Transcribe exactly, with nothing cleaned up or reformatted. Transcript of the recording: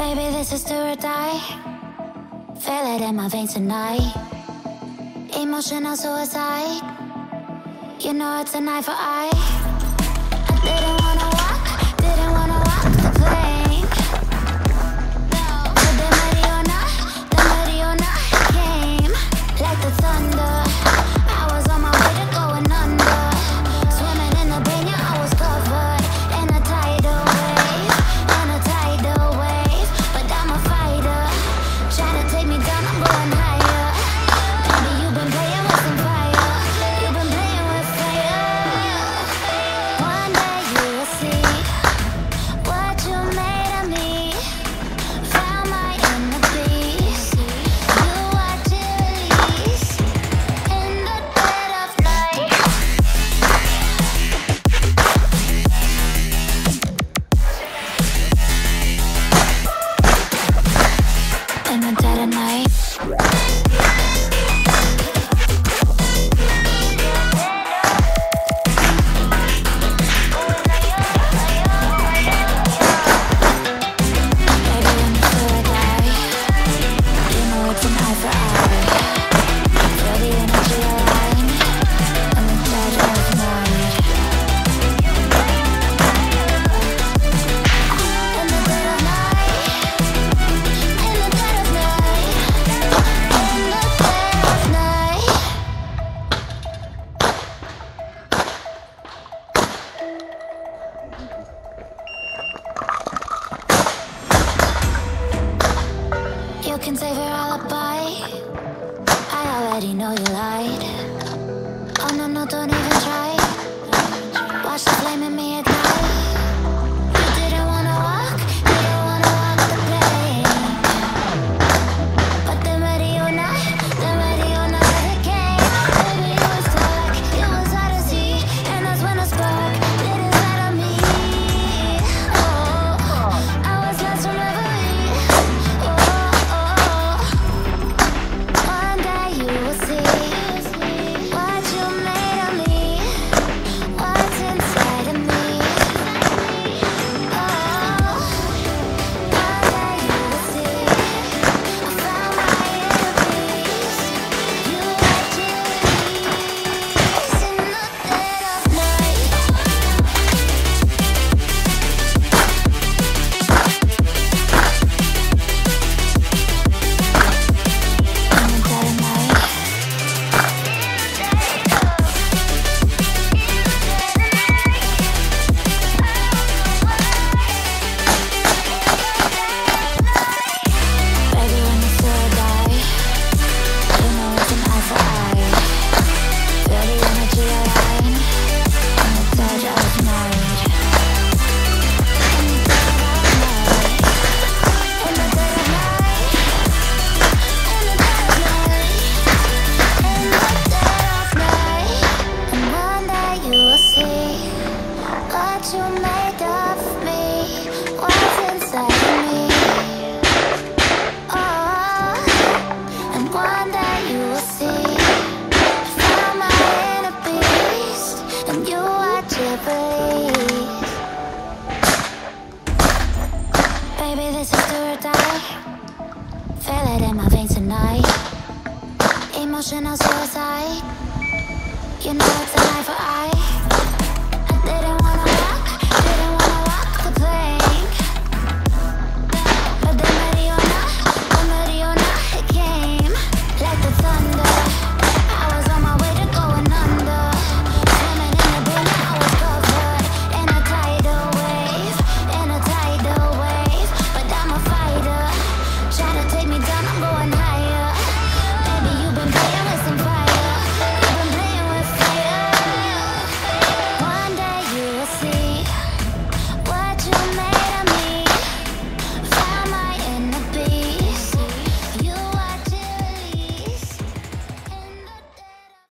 Baby, this is do or die. Feel it in my veins tonight. Emotional suicide. You know it's a knife for eye. I didn't wanna walk, didn't wanna walk the plank. But the Mariona, the Mariona came like the thunder. I was on my way to going under. Swimming in the baña, I was covered in a tidal wave, in a tidal wave. But I'm a fighter, trying to take me down, I'm going higher. Baby, you've been playing with some fire. You've been playing with fire. One day you will see what you made of me. Found my inner beast. You watch it release in the dead of night. In the dead of night. You can save your alibi. I already know you lied. Oh no, no, don't even try. Watch the flame in me ignite. You didn't wanna walk, didn't wanna walk the plank. But the Mariona, the Mariona said it came. Baby, it was dark, it was hard to see. And that's when a spark lit inside of me. Oh, I was lost from reverie. One day you will see what you made of me, what's inside of me. Oh, one day you will see I found my inner peace. You watch it release in the dead of night. In the dead of night. Baby, when you still die, you know it's an eye for eye. Feel the energy align in the dead of night. In the dead of night. In the dead of night. In the dead of night. In the dead of night. And one day you will see what you made of me, what's inside of me. Oh, and one day you will see found my inner beast, and you watch it release. Baby, this is do or die. Feel it in my veins tonight. Emotional suicide. You know it's a knife for eye.